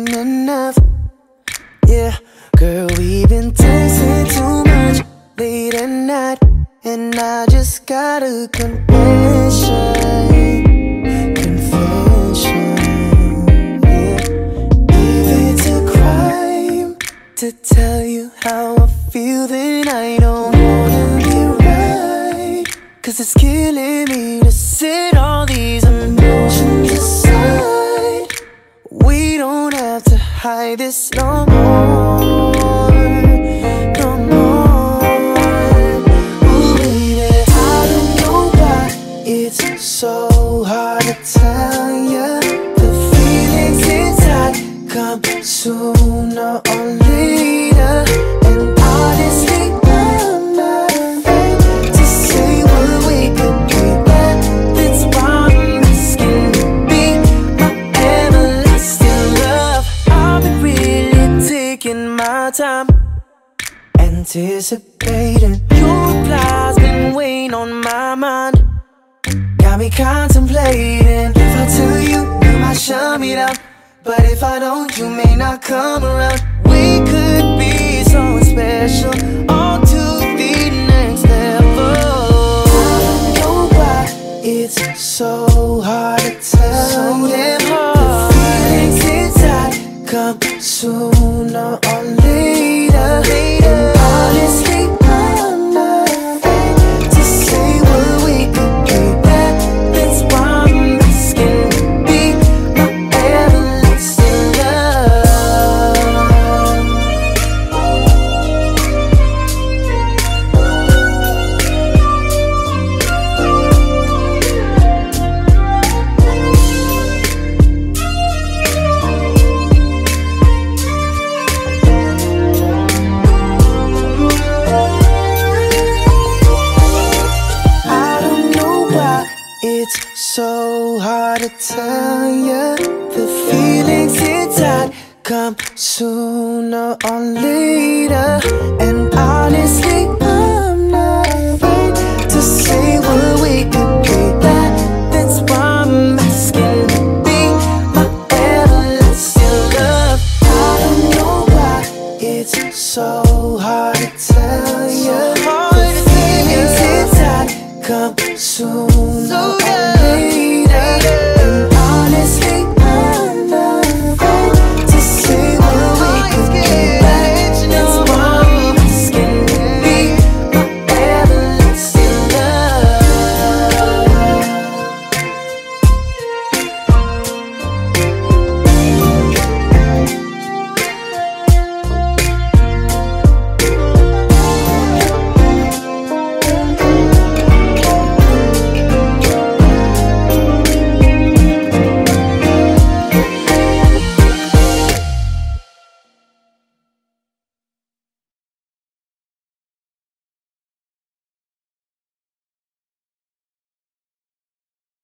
ain't enough. Yeah, girl, we've been dancing too much late at night, and I just got a confession. Yeah, if it's a crime to tell you how I feel, then I don't wanna be right, 'cause it's killing me to sit all these emotions aside. We don't have to hide this no more, no more. Ooh, baby, I don't know why it's so hard to tell ya. The feelings inside come sooner or later, and honestly I'm not afraid to say what we could be. That's why I'm asking to be my everlasting love. I've been really taking my time, anticipating your replies, been weighing on my mind. Got me contemplating. If I tell you, you might shut me down, but if I don't, you may not come around. We could be so special, on to the next level. I don't know why it's so hard to tell. So damn hard. The feelings inside come sooner or later. And honestly, I'm not afraid to say what we could be. That's why I'm asking to be my everlasting love. I don't know why it's so hard to tell ya. The feelings inside come sooner or later, and honestly